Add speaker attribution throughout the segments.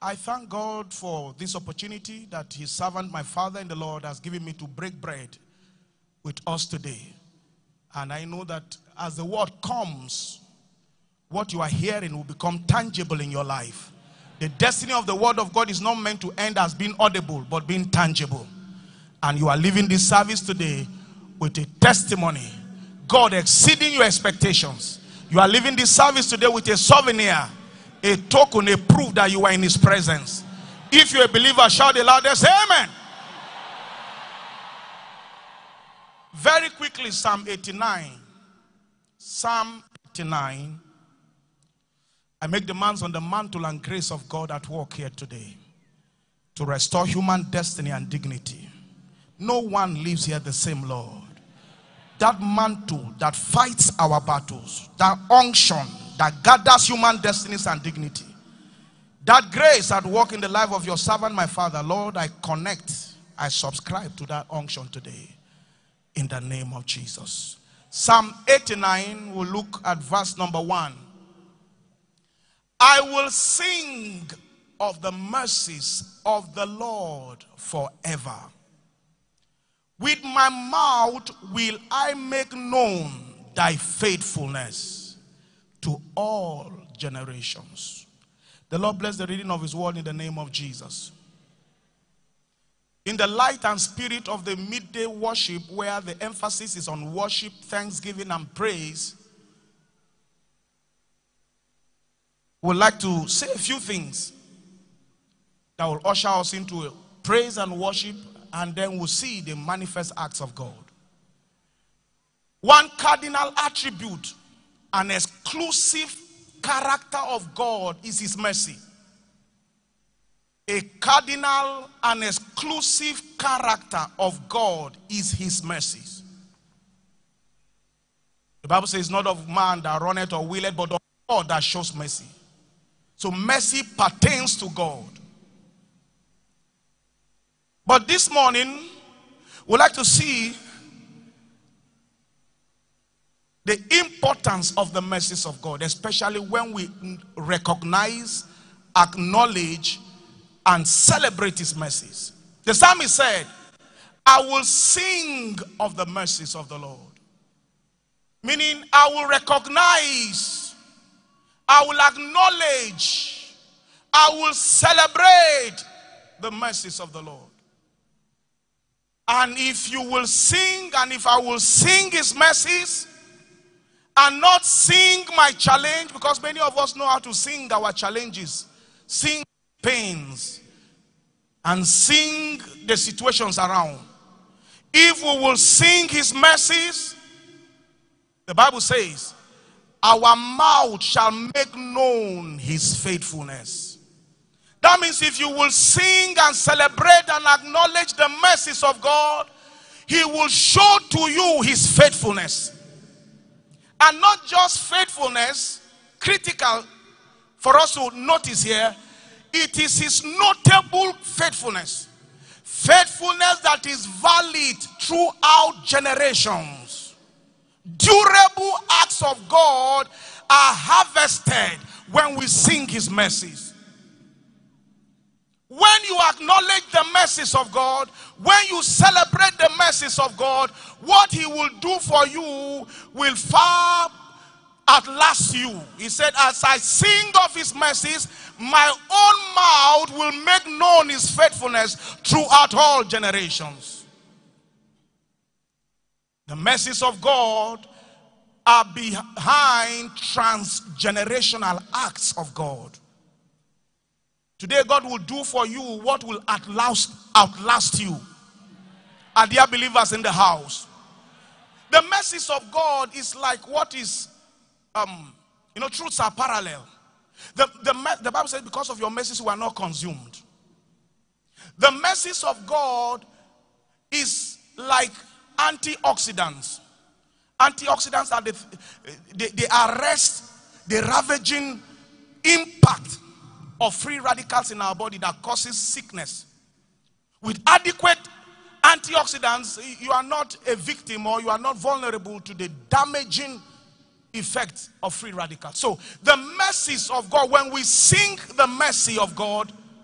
Speaker 1: I thank God for this opportunity that his servant, my father in the Lord, has given me to break bread with us today. And I know that as the word comes, what you are hearing will become tangible in your life. The destiny of the word of God is not meant to end as being audible, but being tangible. And you are leaving this service today with a testimony, God exceeding your expectations. You are leaving this service today with a souvenir, a token, a proof that you are in his presence. If you're a believer, shout the loudest, amen. Very quickly, Psalm 89. Psalm 89. I make demands on the mantle and grace of God at work here today to restore human destiny and dignity. No one lives here the same, Lord. That mantle that fights our battles, that unction that gathers human destinies and dignity, that grace at work in the life of your servant, my Father, Lord, I connect, I subscribe to that unction today in the name of Jesus. Psalm 89, we'll look at verse number 1. I will sing of the mercies of the Lord forever. With my mouth will I make known thy faithfulness to all generations. The Lord bless the reading of his word in the name of Jesus. In the light and spirit of the midday worship, where the emphasis is on worship, thanksgiving, and praise, we'd like to say a few things that will usher us into praise and worship, and then we'll see the manifest acts of God. One cardinal attribute, an exclusive character of God is his mercy. A cardinal and exclusive character of God is his mercies. The Bible says, not of man that runneth or willeth, but of God that shows mercy. So mercy pertains to God. But this morning, we'd like to see the importance of the mercies of God, especially when we recognize, acknowledge, and celebrate his mercies. The psalmist said, I will sing of the mercies of the Lord. Meaning, I will recognize, I will acknowledge, I will celebrate the mercies of the Lord. And if you will sing, and if I will sing his mercies, and not sing my challenge, because many of us know how to sing our challenges, sing pains, and sing the situations around. If we will sing his mercies, the Bible says, our mouth shall make known his faithfulness. That means if you will sing and celebrate and acknowledge the mercies of God, he will show to you his faithfulness. And not just faithfulness, critical for us to notice here, it is his notable faithfulness. Faithfulness that is valid throughout generations. Durable acts of God are harvested when we sing his mercies. When you acknowledge the mercies of God, when you celebrate the mercies of God, what he will do for you will far outlast you. He said, as I sing of his mercies, my own mouth will make known his faithfulness throughout all generations. The mercies of God are behind transgenerational acts of God. Today, God will do for you what will outlast you. Are there believers in the house? The mercies of God is like what is, truths are parallel. The Bible says, because of your mercies, we are not consumed. The mercies of God is like antioxidants. Antioxidants are they arrest the ravaging impact of free radicals in our body that causes sickness. With adequate antioxidants, you are not a victim, or you are not vulnerable to the damaging effects of free radicals. So the mercies of God, when we sing the mercy of God,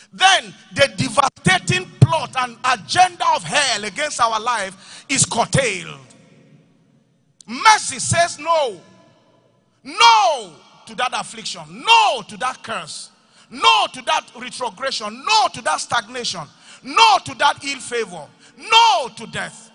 Speaker 1: then the devastating plot and agenda of hell against our life is curtailed. Mercy says no. No to that affliction. No to that curse. No to that retrogression. No to that stagnation. No to that ill favor. No to death.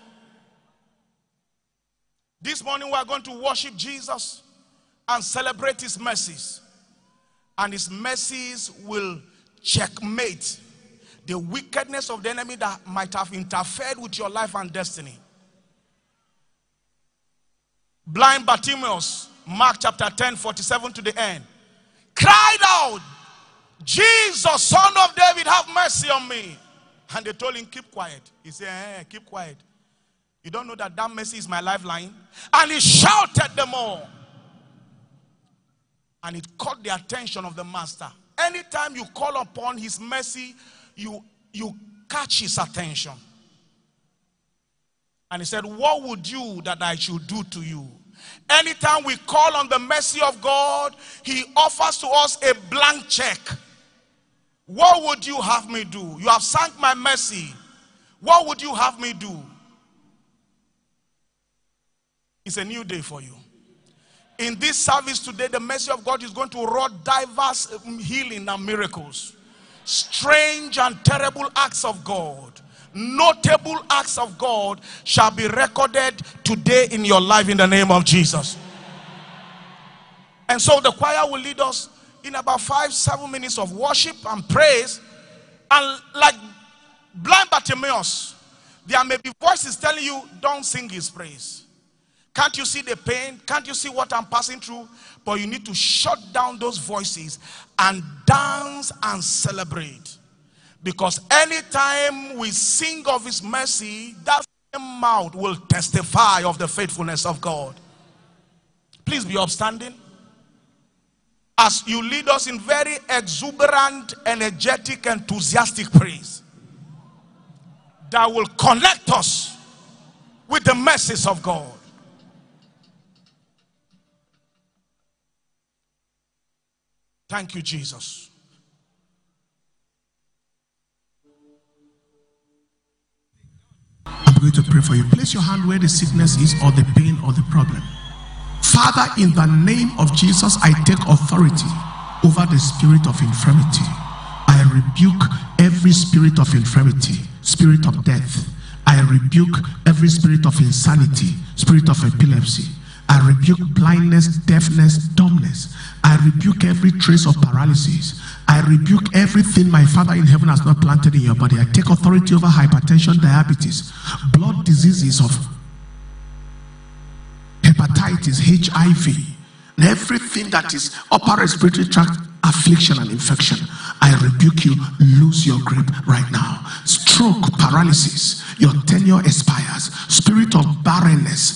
Speaker 1: This morning we are going to worship Jesus and celebrate his mercies. And his mercies will checkmate the wickedness of the enemy that might have interfered with your life and destiny. Blind Bartimaeus, Mark chapter 10, 47 to the end, cried out, Jesus, son of David, have mercy on me. And they told him, keep quiet. He said, keep quiet. You don't know that mercy is my lifeline? And he shouted them all. And it caught the attention of the master. Anytime you call upon his mercy, you catch his attention. And he said, what would you that I should do to you? Anytime we call on the mercy of God, he offers to us a blank check. What would you have me do? You have sunk my mercy. What would you have me do? It's a new day for you. In this service today, the mercy of God is going to wrought diverse healing and miracles. Strange and terrible acts of God, notable acts of God shall be recorded today in your life in the name of Jesus. And so the choir will lead us in about 5-7 minutes of worship and praise. And like blind Bartimaeus, there may be voices telling you, don't sing his praise. Can't you see the pain? Can't you see what I'm passing through? But you need to shut down those voices and dance and celebrate. Because anytime we sing of his mercy, that same mouth will testify of the faithfulness of God. Please be upstanding as you lead us in very exuberant, energetic, enthusiastic praise that will connect us with the mercies of God. Thank you, Jesus.
Speaker 2: I'm going to pray for you. Place your hand where the sickness is, or the pain, or the problem. Father, in the name of Jesus, I take authority over the spirit of infirmity. I rebuke every spirit of infirmity, spirit of death. I rebuke every spirit of insanity, spirit of epilepsy. I rebuke blindness, deafness, dumbness. I rebuke every trace of paralysis. I rebuke everything my Father in heaven has not planted in your body. I take authority over hypertension, diabetes, blood diseases of hepatitis, HIV, and everything that is upper respiratory tract affliction and infection. I rebuke you. Lose your grip right now. Stroke, paralysis, your tenure expires. Spirit of barrenness,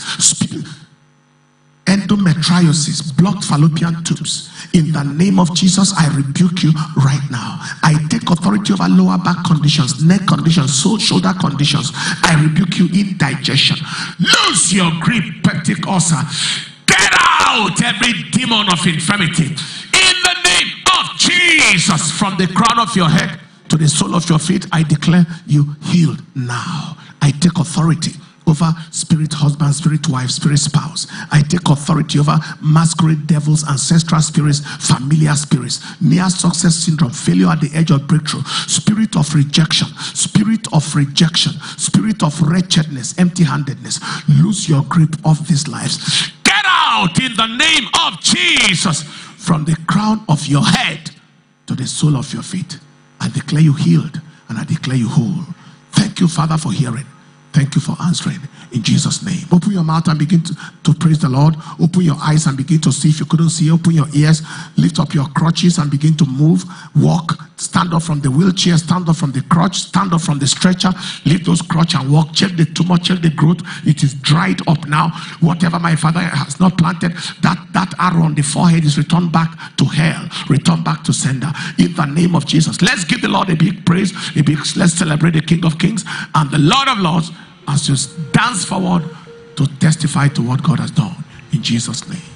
Speaker 2: endometriosis, blocked fallopian tubes, in the name of Jesus, I rebuke you right now. I take authority over lower back conditions, neck conditions, shoulder conditions. I rebuke you. Indigestion, lose your grip. Peptic ulcer, get out every demon of infirmity in the name of Jesus. From the crown of your head to the sole of your feet, I declare you healed now. I take authority over spirit husband, spirit wife, spirit spouse. I take authority over masquerade devils, ancestral spirits, familiar spirits, near success syndrome, failure at the edge of breakthrough, spirit of rejection, spirit of wretchedness, empty-handedness. Lose your grip of these lives. Get out in the name of Jesus. From the crown of your head to the sole of your feet, I declare you healed and I declare you whole. Thank you, Father, for hearing. Thank you for answering in Jesus' name. Open your mouth and begin to praise the Lord. Open your eyes and begin to see. If you couldn't see, open your ears. Lift up your crutches and begin to move. Walk. Stand up from the wheelchair. Stand up from the crutch. Stand up from the stretcher. Lift those crutch and walk. Check the tumor. Check the growth. It is dried up now. Whatever my Father has not planted, that arrow on the forehead is returned back to hell. Returned back to sender. In the name of Jesus. Let's give the Lord a big praise. Let's celebrate the King of Kings and the Lord of Lords, as you dance forward to testify to what God has done. In Jesus' name.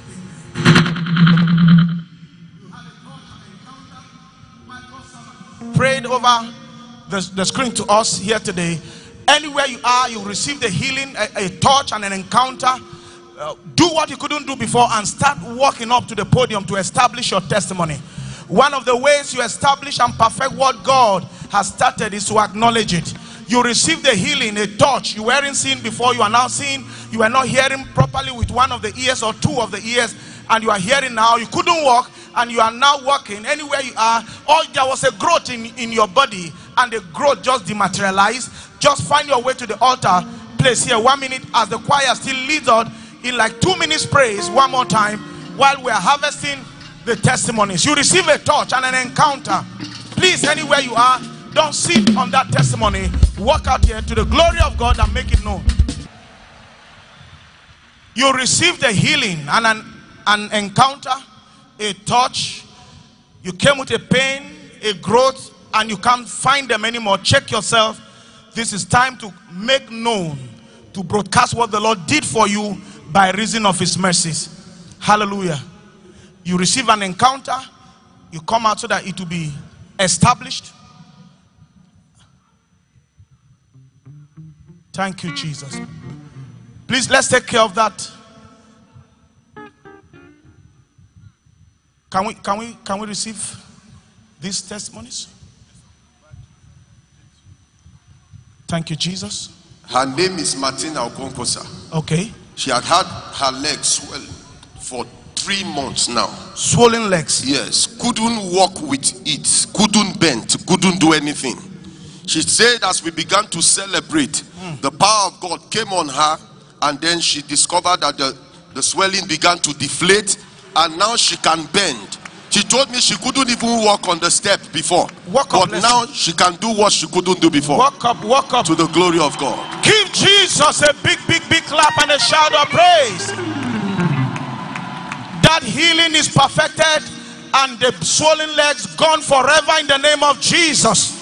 Speaker 1: prayed over the screen to us here today. Anywhere you are, you receive the healing, a touch and an encounter. Do what you couldn't do before and start walking up to the podium to establish your testimony. One of the ways you establish and perfect what God has started is to acknowledge it. You receive the healing, a touch. You weren't seeing before, you are now seeing. You are not hearing properly with one of the ears or two of the ears, and you are hearing now. You couldn't walk and you are now walking. Anywhere you are, or there was a growth in your body and the growth just dematerialized. Just find your way to the altar place here. 1 minute as the choir still leads on in like 2 minutes praise one more time while we are harvesting the testimonies. You receive a touch and an encounter. Please, anywhere you are, don't sit on that testimony. Walk out here to the glory of God and make it known. You receive the healing and an encounter, a touch. You came with a pain, a growth, and you can't find them anymore. Check yourself. This is time to make known, to broadcast what the Lord did for you by reason of his mercies. Hallelujah. You receive an encounter. You come out so that it will be established. Thank you, Jesus. Please, let's take care of that. Can we receive these testimonies? Thank you, Jesus.
Speaker 3: Her name is Martina Okonkosa.
Speaker 1: Okay.
Speaker 3: She had her legs swell for 3 months now.
Speaker 1: Swollen legs.
Speaker 3: Yes. Couldn't walk with it. Couldn't bend. Couldn't do anything. She said as we began to celebrate, the power of God came on her, and then she discovered that the swelling began to deflate, and now she can bend. She told me she couldn't even walk on the step before. But now she can do what she couldn't do before.
Speaker 1: Walk up.
Speaker 3: To the glory of God.
Speaker 1: Give Jesus a big clap and a shout of praise. That healing is perfected and the swollen legs gone forever in the name of Jesus.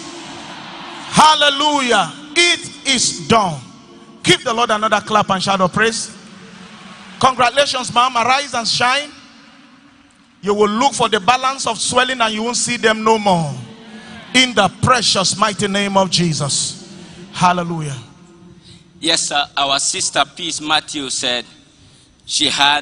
Speaker 1: Hallelujah. It is done. Give the Lord another clap and shout of praise. Congratulations, ma'am. Arise and shine. You will look for the balance of swelling and you won't see them no more. In the precious mighty name of Jesus. Hallelujah.
Speaker 4: Yes, sir. Our sister Peace Matthew said she had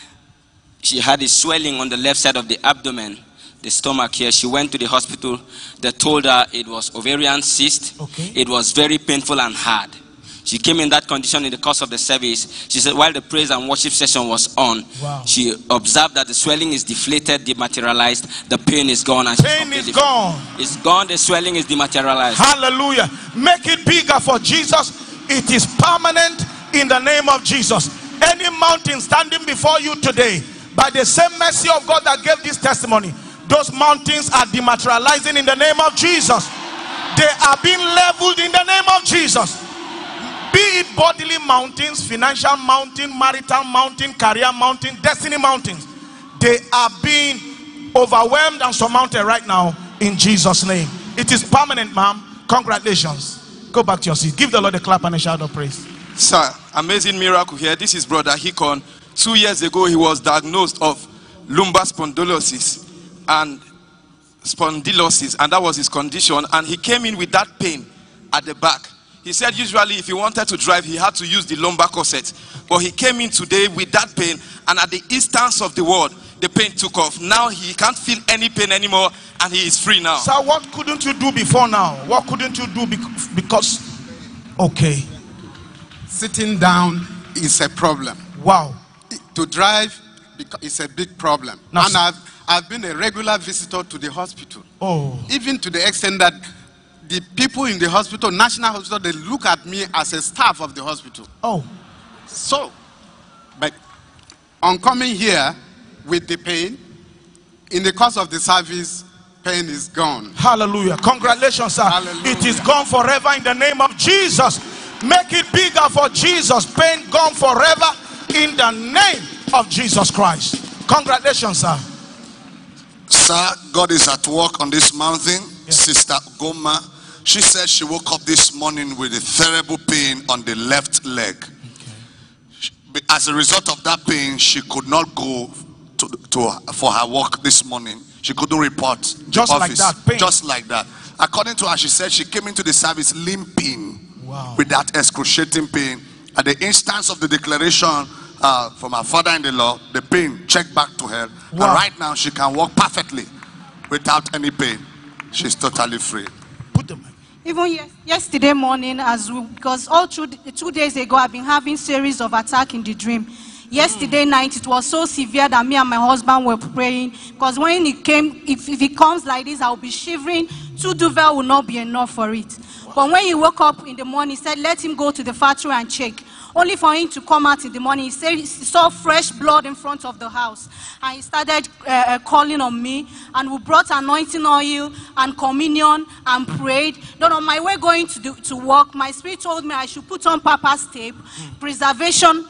Speaker 4: a swelling on the left side of the abdomen, the stomach here. She went to the hospital. They told her it was ovarian cyst.
Speaker 1: Okay.
Speaker 4: It was very painful and hard. She came in that condition in the course of the service. She said while the praise and worship session was on, she observed that the swelling is deflated, dematerialized, the pain is gone. And
Speaker 1: pain is gone.
Speaker 4: It's gone, the swelling is dematerialized.
Speaker 1: Hallelujah. Make it bigger for Jesus. It is permanent in the name of Jesus. Any mountain standing before you today, by the same mercy of God that gave this testimony, those mountains are dematerializing in the name of Jesus. They are being leveled in the name of Jesus. Be it bodily mountains, financial mountain, marital mountain, career mountain, destiny mountains. They are being overwhelmed and surmounted right now in Jesus' name. It is permanent, ma'am. Congratulations. Go back to your seat. Give the Lord a clap and a shout of praise.
Speaker 5: Sir, amazing miracle here. This is Brother Hikon. 2 years ago, he was diagnosed of lumbar spondylosis, and that was his condition. And he came in with that pain at the back. He said usually if he wanted to drive, he had to use the lumbar corset. But he came in today with that pain, and at the instance of the word, the pain took off. Now he can't feel any pain anymore, and he is free now.
Speaker 1: Sir, what couldn't you do before now? What couldn't you do because... Okay.
Speaker 6: Sitting down is a problem.
Speaker 1: Wow.
Speaker 6: To drive is a big problem.
Speaker 1: Now,
Speaker 6: and I've been a regular visitor to the hospital.
Speaker 1: Oh.
Speaker 6: Even to the extent that the people in the hospital, National Hospital, they look at me as a staff of the hospital.
Speaker 1: Oh.
Speaker 6: So, but on coming here with the pain, in the course of the service, pain is gone.
Speaker 1: Hallelujah. Congratulations, sir.
Speaker 6: Hallelujah.
Speaker 1: It is gone forever in the name of Jesus. Make it bigger for Jesus. Pain gone forever in the name of Jesus Christ. Congratulations, sir.
Speaker 7: Sir, God is at work on this mountain.
Speaker 1: Yes.
Speaker 7: Sister Goma, she said she woke up this morning with a terrible pain on the left leg. As a result of that pain, she could not go for her walk this morning. She couldn't report the
Speaker 1: Just like
Speaker 7: office.
Speaker 1: that, pain.
Speaker 7: Just like that. According to her, she said she came into the service limping.
Speaker 1: Wow.
Speaker 7: With that excruciating pain. At the instance of the declaration from her father-in-law, the pain checked back to her.
Speaker 1: Wow.
Speaker 7: And right now, she can walk perfectly without any pain. She's totally free.
Speaker 1: Put them.
Speaker 8: Even yesterday morning, because all through 2 days ago, I've been having series of attacks in the dream. Yesterday night, it was so severe that me and my husband were praying. Because when it came, if it comes like this, I'll be shivering. 2 duvet will not be enough for it. But when he woke up in the morning, he said, let him go to the factory and check. Only for him to come out in the morning, he said he saw fresh blood in front of the house. And he started calling on me. And we brought anointing oil and communion and prayed. Then on my way going to work, my spirit told me I should put on Papa's tape, preservation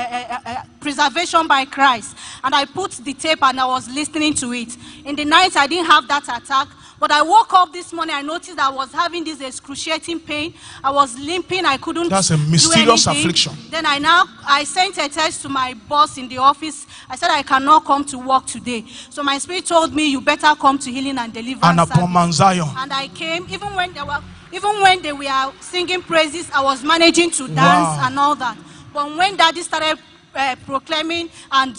Speaker 8: by Christ. And I put the tape and I was listening to it. In the night, I didn't have that attack. But I woke up this morning, I noticed I was having this excruciating pain. I was limping, I couldn't
Speaker 1: That's a mysterious affliction.
Speaker 8: Then I sent a text to my boss in the office. I said I cannot come to work today. So my spirit told me, you better come to Healing and Deliverance.
Speaker 1: And upon Mount Zion.
Speaker 8: And I came, even when they were singing praises, I was managing to dance and all that. But when Daddy started proclaiming and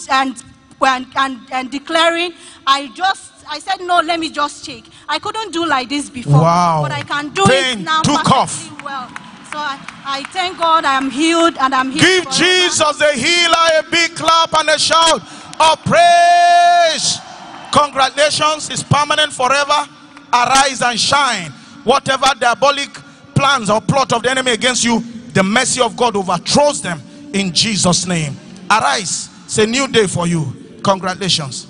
Speaker 8: declaring, I said, no, let me just check. I couldn't do like this before.
Speaker 1: Wow.
Speaker 8: But I can do
Speaker 1: Pain
Speaker 8: it now.
Speaker 1: took off.
Speaker 8: Well. So I thank God I am healed and I'm healed.
Speaker 1: Give
Speaker 8: forever.
Speaker 1: Jesus the healer a big clap and a shout of praise. Congratulations. It's permanent forever. Arise and shine. Whatever diabolic plans or plot of the enemy against you, the mercy of God overthrows them in Jesus' name. Arise. It's a new day for you. Congratulations.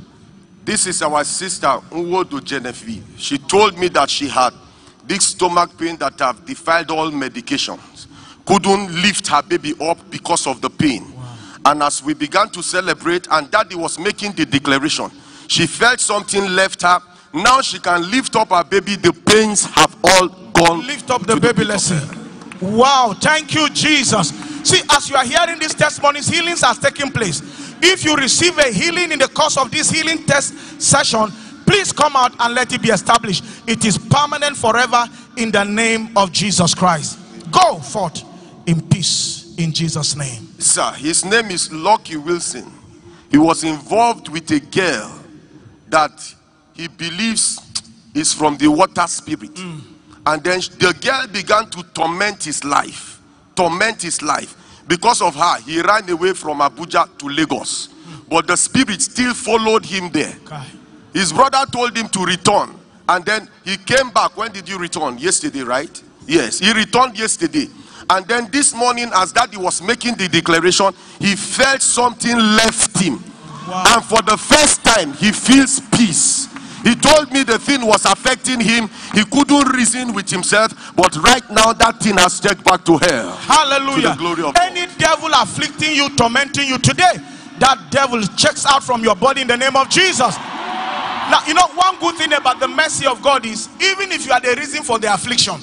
Speaker 3: This is our sister Nwodo Genevieve. She told me that she had this stomach pain that have defied all medications. Couldn't lift her baby up because of the pain. Wow. And as we began to celebrate and Daddy was making the declaration, she felt something left her. Now she can lift up her baby. The pains have all gone.
Speaker 1: Lift up the baby, let's see. Wow, thank you, Jesus. See, as you are hearing these testimonies, healings are taking place. If you receive a healing in the course of this healing test session, please come out and let it be established. It is permanent forever in the name of Jesus Christ. Go forth in peace in Jesus' name.
Speaker 3: Sir, his name is Lucky Wilson. He was involved with a girl that he believes is from the water spirit. And then the girl began to torment his life. Torment his life. Because of her, he ran away from Abuja to Lagos. But the spirit still followed him there. His brother told him to return. And then he came back. When did you return? Yesterday, right? Yes, he returned yesterday. And then this morning, as Daddy was making the declaration, he felt something left him. Wow. And for the first time, he feels peace. He told me the thing was affecting him. He couldn't reason with himself. But right now, that thing has checked back to hell.
Speaker 1: Hallelujah.
Speaker 3: To the glory of
Speaker 1: Any devil afflicting you, tormenting you today, that devil checks out from your body in the name of Jesus. Now, you know, one good thing about the mercy of God is, even if you are the reason for the affliction,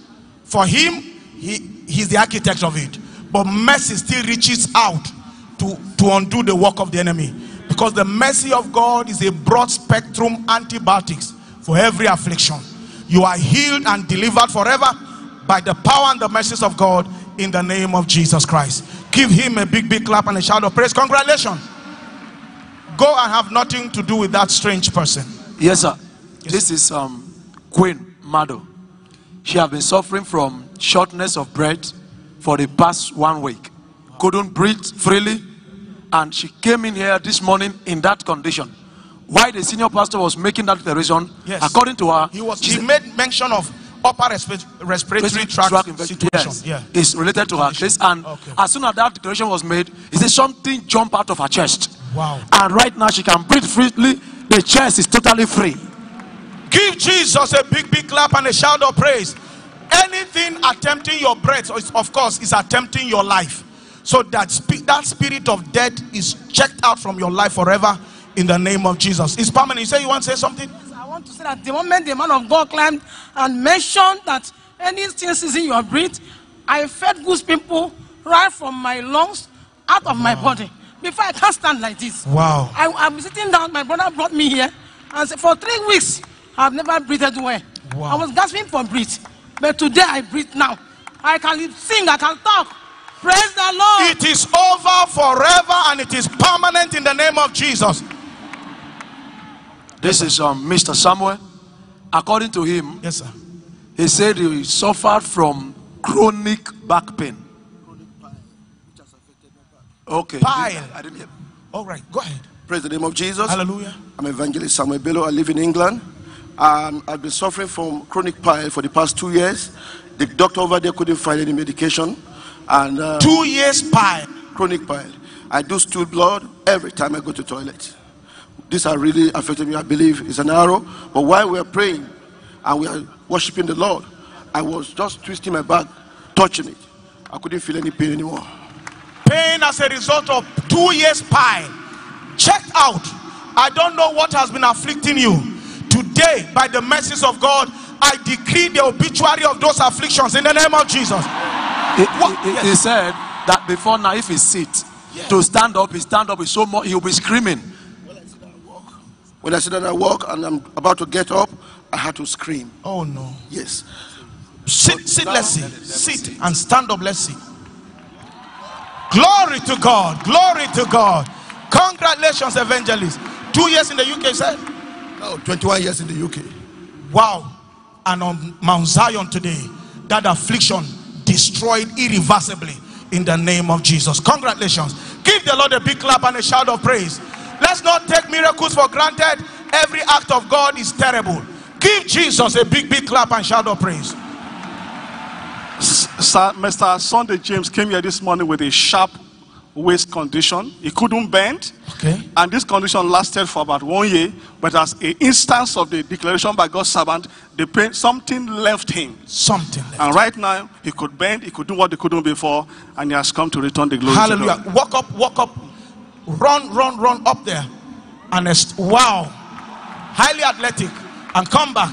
Speaker 1: for him, he's the architect of it. But mercy still reaches out to undo the work of the enemy. Because the mercy of God is a broad spectrum antibiotics for every affliction. You are healed and delivered forever by the power and the mercies of God in the name of Jesus Christ. Give him a big clap and a shout of praise. Congratulations. Go and have nothing to do with that strange person.
Speaker 9: Yes, sir.
Speaker 1: Yes.
Speaker 9: This is Queen Mado. She has been suffering from shortness of breath for the past 1 week. Couldn't breathe freely. And she came in here this morning in that condition. Why the senior pastor was making that declaration,
Speaker 1: yes,
Speaker 9: according to her,
Speaker 1: he made mention of upper respiratory tract situation.
Speaker 9: Yes,
Speaker 1: yeah.
Speaker 9: It's related to her case. And as soon as that declaration was made, he said something jumped out of her chest.
Speaker 1: Wow.
Speaker 9: And right now she can breathe freely. The chest is totally free.
Speaker 1: Give Jesus a big clap and a shout of praise. Anything attempting your breath, of course, is attempting your life. So that spirit of death is checked out from your life forever in the name of Jesus. It's permanent. You say you want to say something?
Speaker 10: Yes, I want to say that the moment the man of God climbed and mentioned that anything is in your breath, I felt goose people right from my lungs out of my body. Before I can't stand like this.
Speaker 1: Wow.
Speaker 10: I'm sitting down. My brother brought me here. And for 3 weeks, I've never breathed well.
Speaker 1: Wow.
Speaker 10: I was gasping for breath. But today I breathe now. I can sing, I can talk. Praise the Lord.
Speaker 1: It is over forever and it is permanent in the name of Jesus.
Speaker 9: This is Mr. Samuel. According to him,
Speaker 1: yes, sir,
Speaker 9: he said he suffered from chronic back pain. Okay.
Speaker 1: Pile.
Speaker 9: I didn't hear.
Speaker 1: All right, go ahead.
Speaker 3: Praise the name of Jesus.
Speaker 1: Hallelujah.
Speaker 3: I'm Evangelist Samuel Bello. I live in England. I've been suffering from chronic pile for the past 2 years. The doctor over there couldn't find any medication. And
Speaker 1: 2 years pile.
Speaker 3: Chronic pile. I do stool blood every time I go to the toilet. These are really affecting me. I believe it's an arrow. But while we are praying and we are worshiping the Lord, I was just twisting my back, touching it. I couldn't feel any pain anymore.
Speaker 1: Pain as a result of 2 years pile. Check out. I don't know what has been afflicting you. Today, by the mercies of God, I decree the obituary of those afflictions in the name of Jesus.
Speaker 9: He said that before now, if he sits, to stand up, he stand up, so more, he'll be screaming.
Speaker 3: When I sit down and I walk and I'm about to get up, I had to scream.
Speaker 1: Oh no.
Speaker 3: Yes.
Speaker 1: Sit, let's see. Sit and stand up, let's see. Glory to God. Glory to God. Congratulations, evangelist. 2 years in the UK, sir?
Speaker 3: No, 21 years in the UK.
Speaker 1: Wow. And on Mount Zion today, that affliction destroyed irreversibly in the name of Jesus. Congratulations. Give the Lord a big clap and a shout of praise. Let's not take miracles for granted. Every act of God is terrible. Give Jesus a big clap and shout of praise.
Speaker 11: Sir, Mr. Sunday James came here this morning with a sharp waist condition. He couldn't bend.
Speaker 1: Okay.
Speaker 11: And this condition lasted for about 1 year. But as an instance of the declaration by God's servant, the pain, something left him.
Speaker 1: Something left.
Speaker 11: And right now, he could bend. He could do what he couldn't before. And he has come to return the glory
Speaker 1: Hallelujah.
Speaker 11: to God.
Speaker 1: Walk up. Run up there. And wow. Highly athletic. And come back.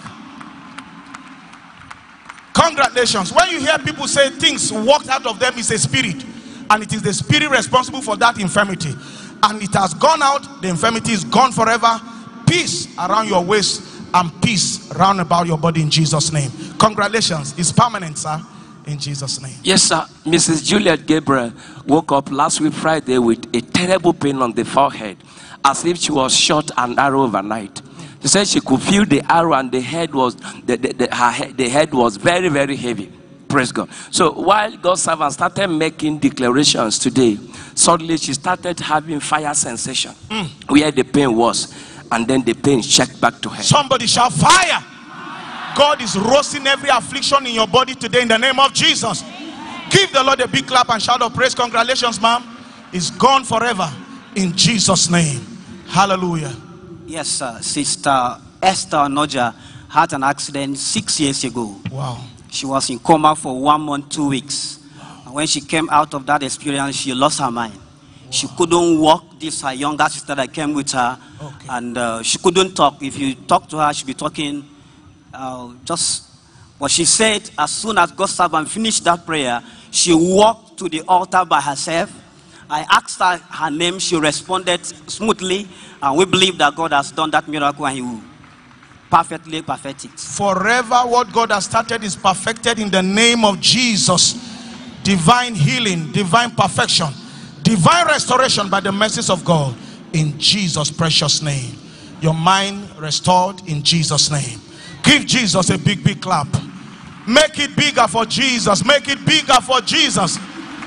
Speaker 1: Congratulations. When you hear people say things walked out of them, it's a spirit. And it is the spirit responsible for that infirmity. And it has gone out. The infirmity is gone forever. Peace around your waist and peace round about your body in Jesus' name. Congratulations. It's permanent, sir. In Jesus' name.
Speaker 12: Yes, sir. Mrs. Juliet Gabriel woke up last week Friday with a terrible pain on the forehead, as if she was shot an arrow overnight. She said she could feel the arrow and the head was the head was very, very heavy. Praise God. So while God's servant started making declarations today, suddenly she started having fire sensation where the pain was, and then the pain checked back to her.
Speaker 1: Somebody shout fire. God is roasting every affliction in your body today in the name of Jesus. Give the Lord a big clap and shout of praise. Congratulations, ma'am. It's gone forever in Jesus' name. Hallelujah.
Speaker 13: Yes, sir. Sister Esther Noja had an accident 6 years ago.
Speaker 1: Wow.
Speaker 13: She was in coma for 1 month, 2 weeks. And when she came out of that experience, she lost her mind. Wow. She couldn't walk. This her younger sister that came with her. Okay. And she couldn't talk. If you talk to her, she'd be talking just what she said. As soon as God's servant finished that prayer, she walked to the altar by herself. I asked her name. She responded smoothly. And we believe that God has done that miracle and he will perfectly perfect it.
Speaker 1: Forever what God has started is perfected in the name of Jesus. Divine healing, divine perfection, divine restoration by the mercies of God in Jesus' precious name. Your mind restored in Jesus' name. Give Jesus a big clap. Make it bigger for Jesus. Make it bigger for Jesus.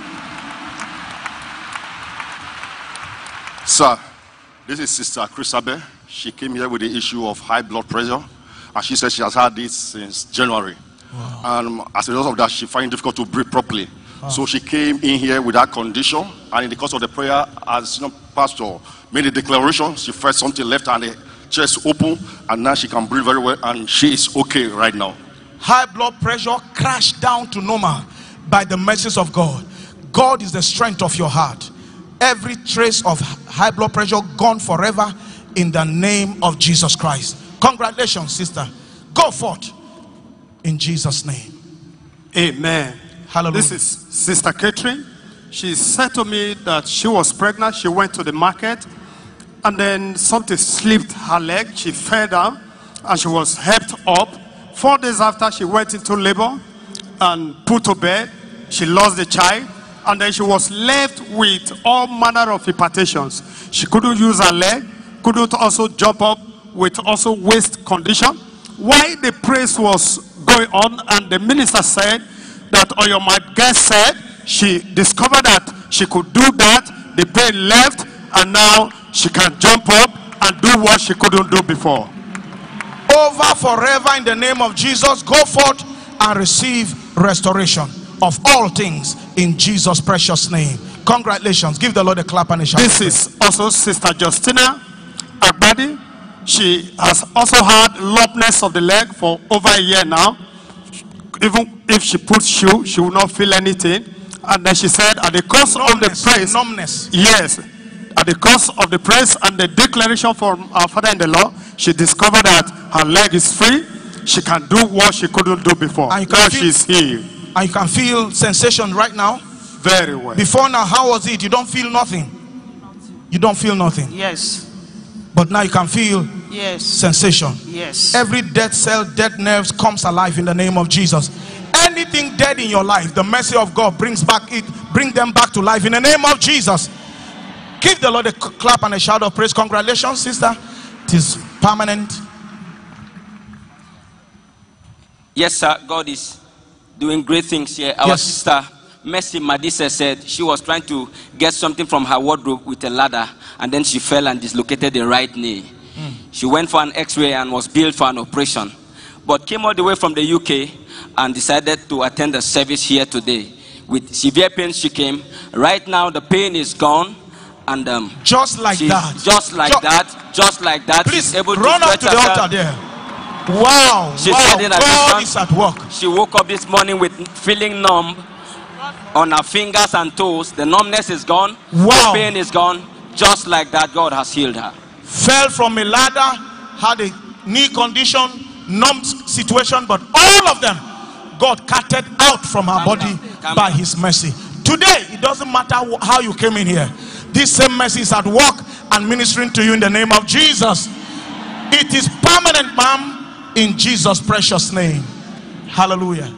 Speaker 3: Sir, this is Sister Christabel. She came here with the issue of high blood pressure, and she said she has had this since January. Wow. And as a result of that, she finds it difficult to breathe properly. Wow. So she came in here with that condition, and in the course of the prayer, as you know, Pastor made a declaration, she felt something left and the chest open, and now she can breathe very well, and she is okay right now.
Speaker 1: High blood pressure crashed down to normal by the mercies of God. God is the strength of your heart. Every trace of high blood pressure gone forever in the name of Jesus Christ. Congratulations, sister. Go forth in Jesus' name.
Speaker 6: Amen.
Speaker 1: Hallelujah.
Speaker 6: This is Sister Catherine. She said to me that she was pregnant. She went to the market
Speaker 11: and then something slipped her leg. She fell down and she was helped up. 4 days after, she went into labor and put to bed. She lost the child, and then she was left with all manner of impatiens. She couldn't use her leg, couldn't also jump up, with also waist condition. While the praise was going on, and the minister said that, or your my guest said, she discovered that she could do that, the pain left, and now she can jump up and do what she couldn't do before.
Speaker 1: Over forever in the name of Jesus, go forth and receive restoration of all things in Jesus' precious name. Congratulations. Give the Lord a clap and a shout.
Speaker 11: This is also Sister Justina Agbadi. She has also had lumpness of the leg for over a year now. Even if she puts shoe, she will not feel anything. And then she said, at the cost of the praise,
Speaker 1: numbness.
Speaker 11: Yes, at the cost of the praise and the declaration from our father-in-the-law, she discovered that her leg is free. She can do what she couldn't do before.
Speaker 1: And
Speaker 11: now she's healed.
Speaker 1: And you can feel sensation right now.
Speaker 11: Very well.
Speaker 1: Before now, how was it? You don't feel nothing. You don't feel nothing.
Speaker 10: Yes.
Speaker 1: But now you can feel sensation.
Speaker 10: Yes.
Speaker 1: Every dead cell, dead nerves comes alive in the name of Jesus. Anything dead in your life, the mercy of God brings them back to life in the name of Jesus. Give the Lord a clap and a shout of praise. Congratulations, sister. It is permanent.
Speaker 4: Yes, sir. God is doing great things here. Our sister Mercy Madisa said she was trying to get something from her wardrobe with a ladder, and then she fell and dislocated the right knee. She went for an x-ray and was billed for an operation, but came all the way from the UK and decided to attend the service here today. With severe pain she came. Right now the pain is gone, and
Speaker 1: just like that.
Speaker 4: Just like that.
Speaker 1: Please run up to the altar there. Wow.
Speaker 4: She's
Speaker 1: God is at work.
Speaker 4: She woke up this morning with feeling numb on her fingers and toes. The numbness is gone.
Speaker 1: Wow.
Speaker 4: The pain is gone. Just like that, God has healed her.
Speaker 1: Fell from a ladder, had a knee condition, numb situation, but all of them God carted out from her body by his mercy. Today, it doesn't matter how you came in here. This same mercy is at work and ministering to you in the name of Jesus. It is permanent, ma'am, in Jesus' precious name. Hallelujah.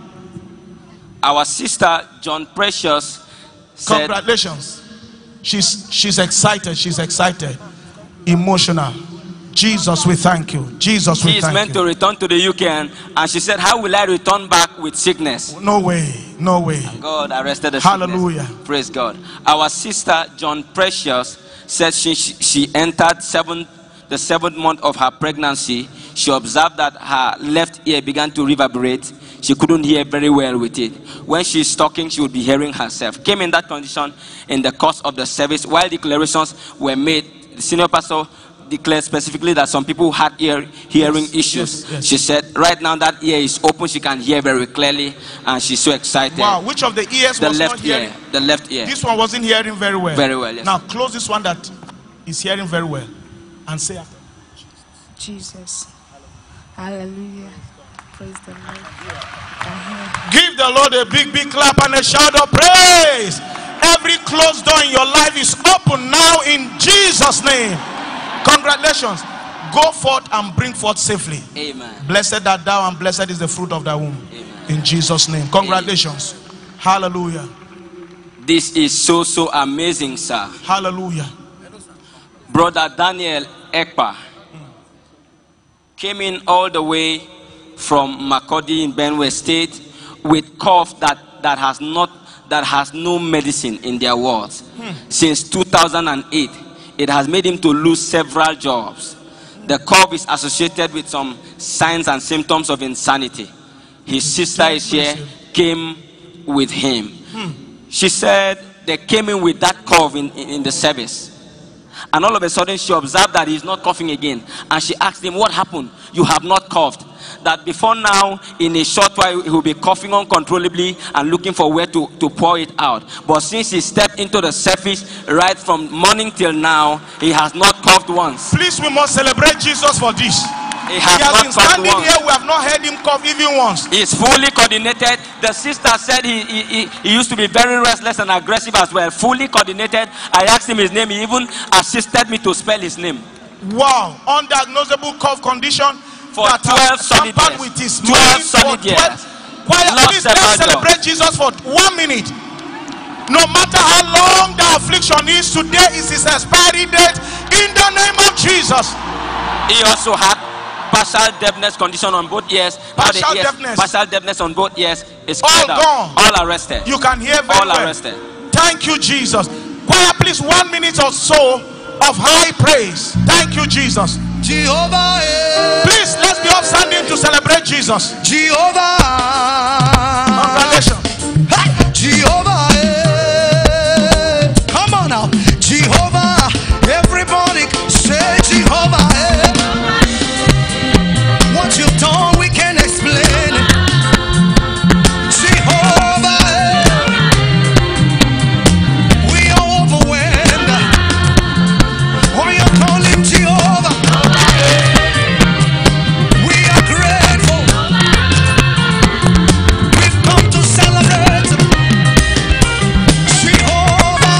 Speaker 4: Our sister John Precious said,
Speaker 1: congratulations. She's excited. She's excited. Emotional. Jesus, we thank you. Jesus, we thank you.
Speaker 4: She is meant to return to the UK, and she said, how will I return back with sickness?
Speaker 1: No way. No way.
Speaker 4: And God arrested the
Speaker 1: Hallelujah.
Speaker 4: sickness. Praise God. Our sister John Precious said she entered the 7th month of her pregnancy. She observed that her left ear began to reverberate. She couldn't hear very well with it. When she's talking, she would be hearing herself. Came in that condition in the course of the service. While declarations were made, the senior pastor declared specifically that some people had hearing issues. Yes. She said, right now that ear is open. She can hear very clearly, and she's so excited.
Speaker 1: Wow, which of the ears was not hearing?
Speaker 4: The left ear.
Speaker 1: This one wasn't hearing very well.
Speaker 4: Very well, yes.
Speaker 1: Now close this one that is hearing very well and say after.
Speaker 14: Jesus. Hallelujah. Praise the Lord.
Speaker 1: Give the Lord a big clap and a shout of praise. Every closed door in your life is open now in Jesus' name. Congratulations. Go forth and bring forth safely.
Speaker 4: Amen.
Speaker 1: Blessed art thou, and blessed is the fruit of thy womb. Amen. In Jesus' name. Congratulations. Amen. Hallelujah.
Speaker 4: This is so amazing, sir.
Speaker 1: Hallelujah.
Speaker 4: Brother Daniel ADOKPA came in all the way from Makurdi in Benue State with cough that has no medicine in their words. Since 2008, it has made him to lose several jobs. The cough is associated with some signs and symptoms of insanity. His sister is here, came with him. She said they came in with that cough in the service. And all of a sudden she observed that he's not coughing again. And she asked him, what happened? You have not coughed. That before now, in a short while, he will be coughing uncontrollably and looking for where to pour it out. But since he stepped into the service, right from morning till now, he has not coughed once.
Speaker 1: Please, we must celebrate Jesus for this.
Speaker 4: He
Speaker 1: He has
Speaker 4: not
Speaker 1: been
Speaker 4: coughed
Speaker 1: standing
Speaker 4: once.
Speaker 1: here. We have not heard him cough even once.
Speaker 4: He's fully coordinated. The sister said he used to be very restless and aggressive as well. Fully coordinated. I asked him his name. He even assisted me to spell his name.
Speaker 1: Wow. Undiagnosable cough condition.
Speaker 4: For 12 solid years.
Speaker 1: With his
Speaker 4: 12 solid years.
Speaker 1: Please let's celebrate Jesus for 1 minute. No matter how long the affliction is, today is his expiry date in the name of Jesus.
Speaker 4: He also had partial deafness condition on both ears.
Speaker 1: Partial deafness.
Speaker 4: Partial deafness on both ears. It's
Speaker 1: all gone.
Speaker 4: All arrested.
Speaker 1: You can hear very
Speaker 4: all
Speaker 1: well.
Speaker 4: Arrested.
Speaker 1: Thank you, Jesus. Choir, please, 1 minute or so of high praise. Thank you, Jesus.
Speaker 15: Jehovah.
Speaker 1: Please, let's be upstanding to celebrate Jesus.
Speaker 15: Jehovah.
Speaker 1: Congratulations.
Speaker 15: Hey, Jehovah. Come on now. Jehovah. Everybody say Jehovah. What you've done, we can explain it. Jehovah. We are overwhelmed. We are calling Jehovah. We are grateful. We've come to celebrate Jehovah.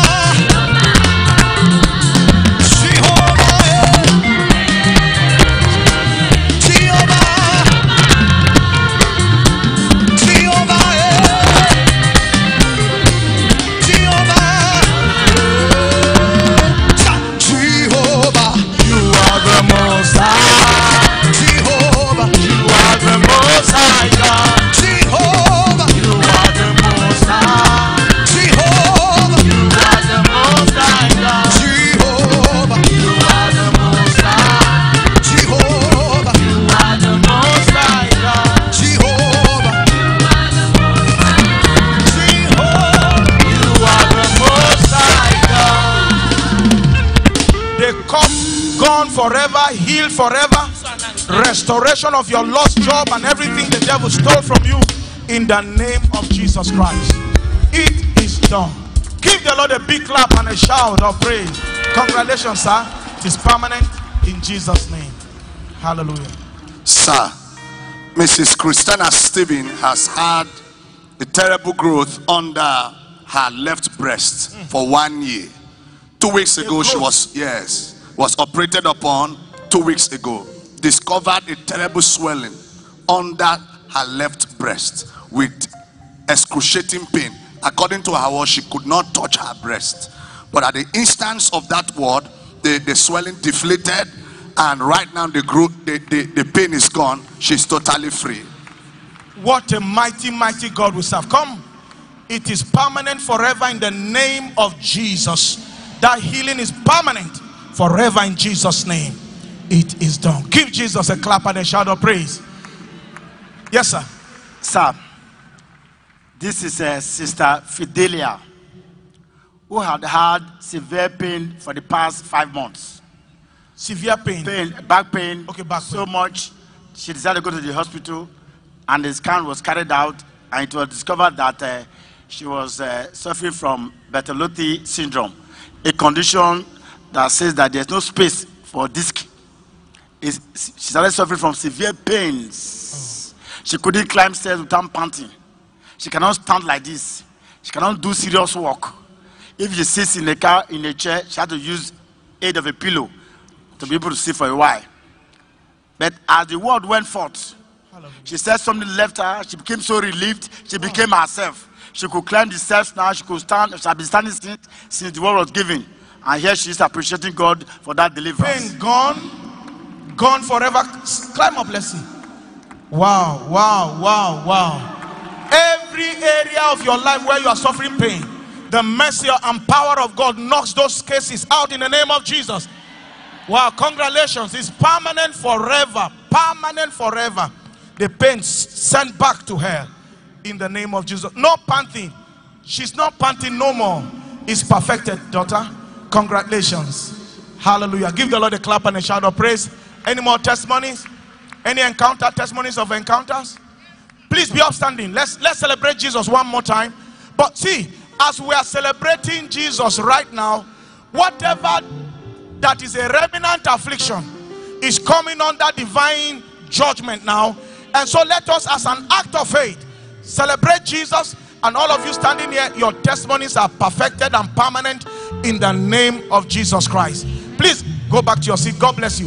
Speaker 1: Gone forever, healed forever, restoration of your lost job and everything the devil stole from you in the name of Jesus Christ. It is done. Give the Lord a big clap and a shout of praise. Congratulations, sir. It is permanent in Jesus' name. Hallelujah.
Speaker 7: Sir, Mrs. Christina Stephen has had a terrible growth under her left breast for 1 year. 2 weeks ago, she was operated upon 2 weeks ago. Discovered a terrible swelling under her left breast with excruciating pain. According to her word, she could not touch her breast. But at the instance of that word, the swelling deflated, and right now the pain is gone. She's totally free.
Speaker 1: What a mighty, mighty God we serve. Come, it is permanent forever in the name of Jesus. That healing is permanent forever in Jesus' name. It is done. Give Jesus a clap and a shout of praise. Yes, sir.
Speaker 16: Sir, this is Sister Fidelia, who had had severe pain for the past 5 months.
Speaker 1: Severe pain?
Speaker 16: Back pain.
Speaker 1: Okay, back pain.
Speaker 16: So much, she decided to go to the hospital, and the scan was carried out, and it was discovered that she was suffering from Bertolletti syndrome, a condition that says that there's no space for disc. She started suffering from severe pains. She couldn't climb stairs without panting. She cannot stand like this. She cannot do serious work. If she sits in a car, in a chair, she had to use aid of a pillow to be able to sit for a while. But as the word went forth, she said something left her. She became so relieved. She became herself. She could climb the steps now. She could stand. She had been standing since the word was given. And here she is appreciating God for that deliverance.
Speaker 1: Pain gone, gone forever. Climb up, let's see. Wow, wow, wow, wow. Every area of your life where you are suffering pain, the mercy and power of God knocks those cases out in the name of Jesus. Wow, congratulations. It's permanent forever. Permanent forever. The pain sent back to her in the name of Jesus. No panting. She's not panting no more. It's perfected, daughter. Congratulations. Hallelujah. Give the Lord a clap and a shout of praise. Any more testimonies? Any encounter, testimonies of encounters? Please be upstanding. Let's celebrate Jesus one more time. But see, as we are celebrating Jesus right now, whatever that is a remnant affliction, is coming under divine judgment now. And so let us, as an act of faith, celebrate Jesus. And all of you standing here, your testimonies are perfected and permanent in the name of Jesus Christ. Please go back to your seat. God bless you.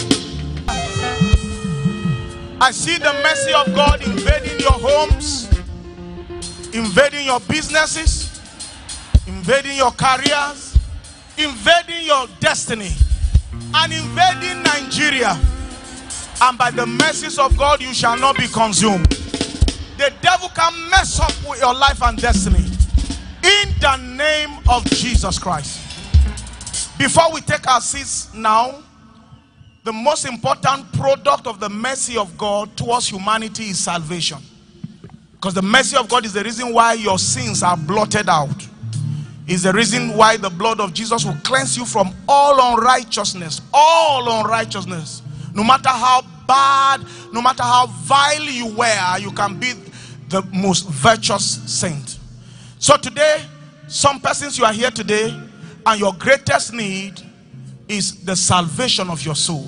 Speaker 1: I see the mercy of God invading your homes, invading your businesses, invading your careers, invading your destiny, and invading Nigeria. And by the mercies of God, you shall not be consumed. The devil can mess up with your life and destiny. In the name of Jesus Christ. Before we take our seats now, the most important product of the mercy of God towards humanity is salvation. Because the mercy of God is the reason why your sins are blotted out. Is the reason why the blood of Jesus will cleanse you from all unrighteousness. All unrighteousness. No matter how bad, no matter how vile you were, you can be the most virtuous saint. So today, some persons, you are here today, and your greatest need is the salvation of your soul.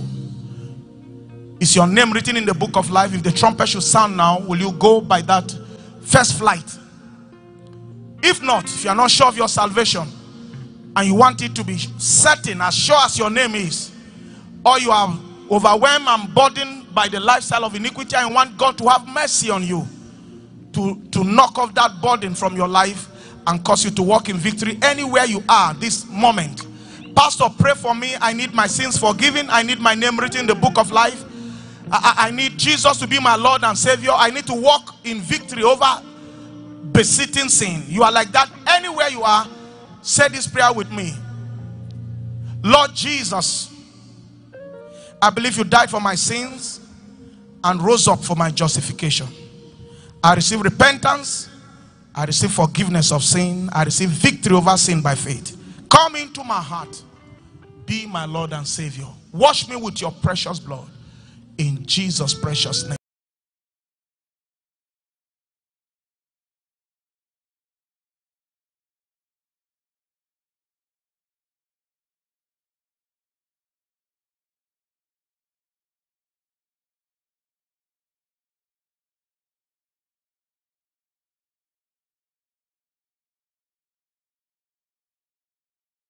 Speaker 1: Is your name written in the book of life? If the trumpet should sound now, will you go by that first flight? If not, if you are not sure of your salvation and you want it to be certain, as sure as your name is, or you are overwhelmed and burdened by the lifestyle of iniquity and want God to have mercy on you, to knock off that burden from your life and cause you to walk in victory anywhere you are this moment. Pastor, pray for me. I need my sins forgiven. I need my name written in the book of life. I need Jesus to be my Lord and Savior. I need to walk in victory over besetting sin. You are like that anywhere you are. Say this prayer with me. Lord Jesus, I believe you died for my sins and rose up for my justification. I receive repentance. I receive forgiveness of sin. I receive victory over sin by faith. Come into my heart. Be my Lord and Savior. Wash me with your precious blood. In Jesus' precious name.